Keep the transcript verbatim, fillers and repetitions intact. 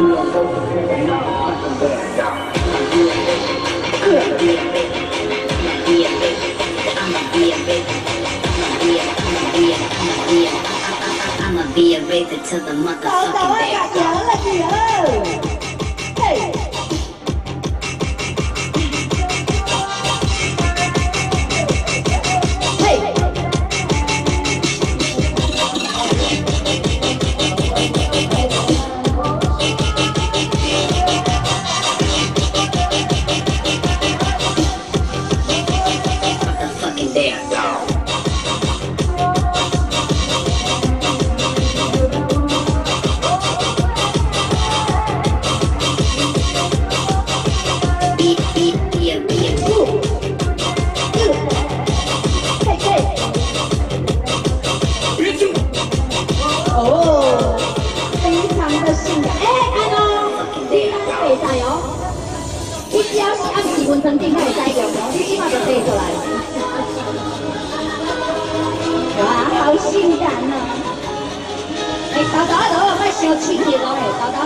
Be a raver to the motherfucking day. Hey. 温存定开始在用哦，你起码就背出来。哇，好性感哦！哎，豆豆啊，豆豆，莫伤气热哦，嘿，豆豆。